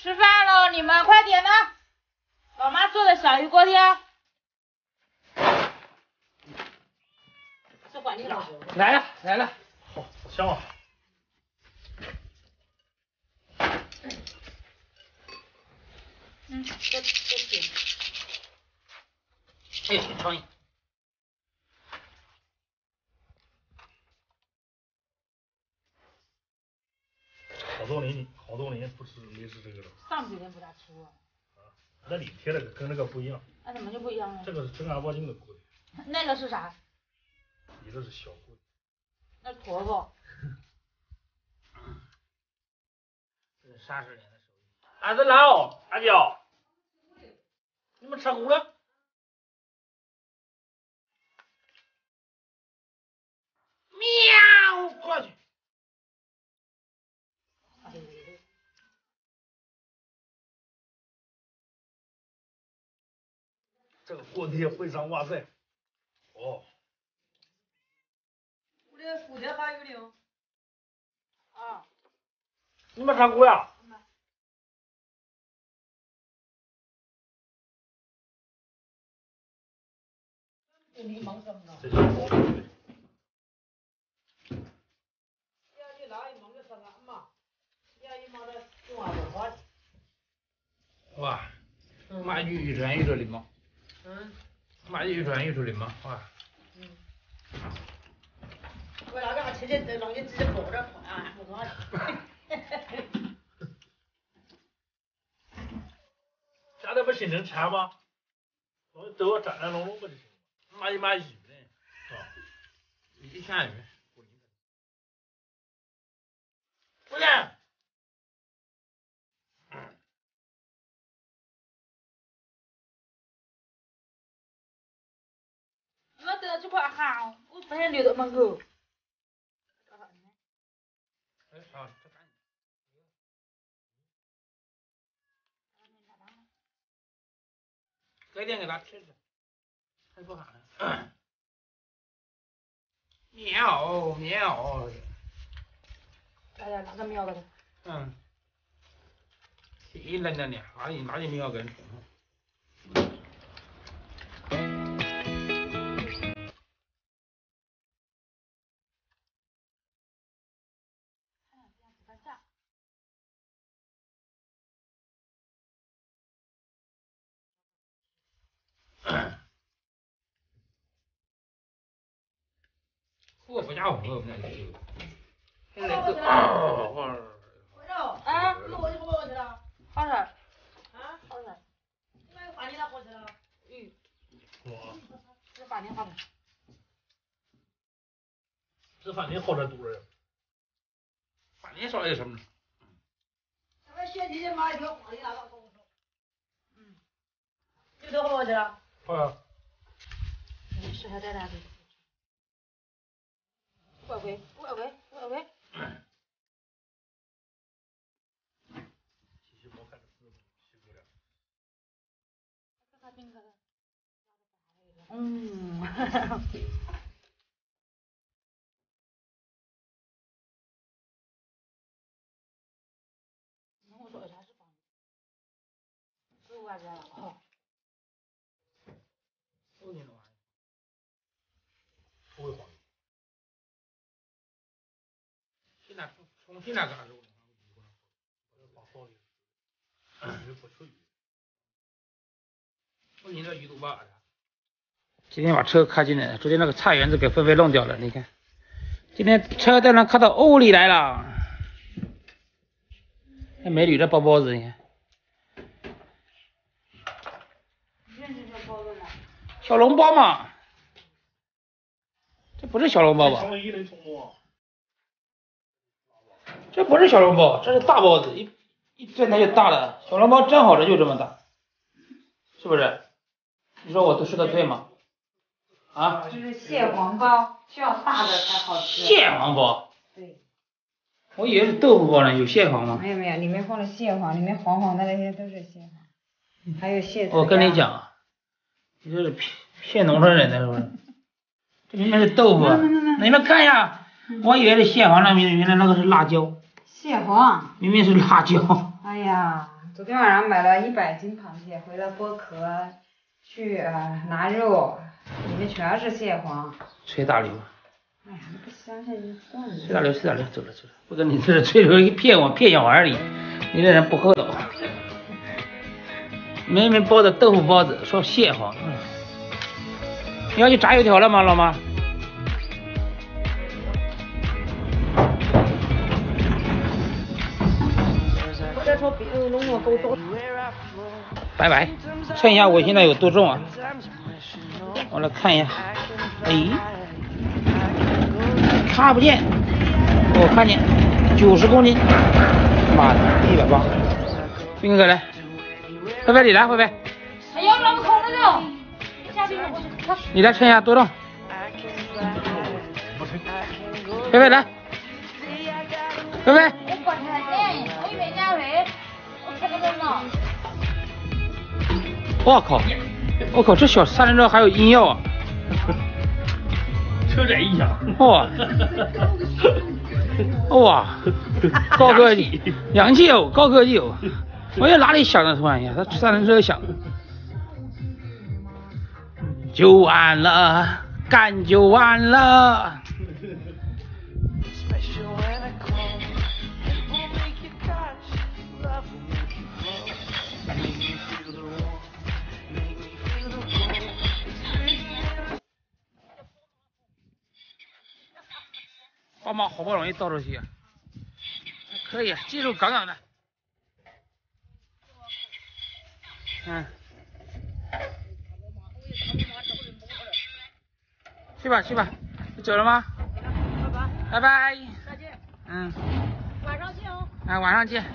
吃饭喽，你们快点呢！老妈做的小鱼锅贴。这管你了。 来了来了， 好香啊！ 这行。 哎呦，创意。 好多年不吃没吃这个了。 上几天不大吃过。 啊，那你贴的跟那个不一样。 那怎么就不一样了？ 这个是正儿八经的锅贴。 那个是啥？ 你这是小锅贴。 那坨坨。 这是30年的手艺。俺是老阿娇，你们吃苦了？喵，过去。 这个锅贴会上哇塞！哦。 我的锅贴还有的。 啊。 你们吃苦呀？ 你忙什么呢？ 这是锅贴。 哇，买鱼转鱼的嘛。买鱼转鱼的嘛，哇。 我那个还吃的让你直接抱着啊，不光。 家里不形成钱吗？都要沾沾拢拢不就行了？ 买鱼呢？ 啊， 一千鱼。不是。 我得这块好，我不想留到门口。 哎，好，这赶紧。改天给他贴着，还不看呢。喵喵。 哎呀，哪个喵个的？ 一扔着呢，哪里喵跟？我不家伙，我那就。现在个啊， 那我就不过去了。 好事。 啊？ 好事。 那个饭店咋过去了？ 我这饭店好的。 这饭店好点多呀。 饭店少有什么？ 那个雪地买一条花的那个跟我说。你都过去了？ 好呀。 没事，还在那里。乖乖。 洗毛看着洗不了。 我说啥是房子？是我家了。 收进了玩意。 不会黄。 现在重庆那干肉呢？ 把包里。不出鱼。 重庆这鱼多吧？今天把车开进来了，昨天那个菜园子给纷纷弄掉了，你看。今天车都能开到屋里来了。那美女的包包子，你看。小笼包嘛。这不是小笼包吧？这不是小笼包，这是大包子，一转它就大了。小笼包正好的就这么大，是不是？你说我都说的对吗？啊？ 这是蟹黄包，需要大的才好吃。 蟹黄包？ 对。 我以为是豆腐包呢，有蟹黄吗？ 没有，里面放了蟹黄，里面黄黄的那些都是蟹黄，还有蟹。 我跟你讲，你这是骗农村人的是不是？这明明是豆腐，你们看一下，我以为是蟹黄，那原来那个是辣椒。 蟹黄。 明明是辣椒。 哎呀， 昨天晚上买了100斤螃蟹，回来剥壳，去拿肉，里面全是蟹黄。 吹大刘。 哎呀，你不相信就算了。 吹大刘，走了。不跟你这吹牛骗小玩意儿，你这人不厚道。明明包的豆腐包子，说蟹黄。你要去炸油条了吗，老妈？拜拜，称一下我现在有多重啊？我来看一下，哎，看不见，我看见90公斤，妈的，180。斌哥来，菲菲你来，菲菲。 哎呀，老空了就， 你来称一下多重？菲菲来，菲菲。我靠，这小三轮车还有音药啊！ 车载音响。 哇，高科技，洋气哦，高科技哦！我也哪里想的突然一下，他三轮车响，就完了，干就完了。爸妈好不容易倒出去，可以，技术杠杠的。去吧，走了吗？拜拜。 再见。晚上见哦。 晚上见。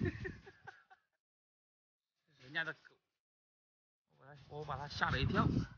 人家的狗，我把它吓了一跳。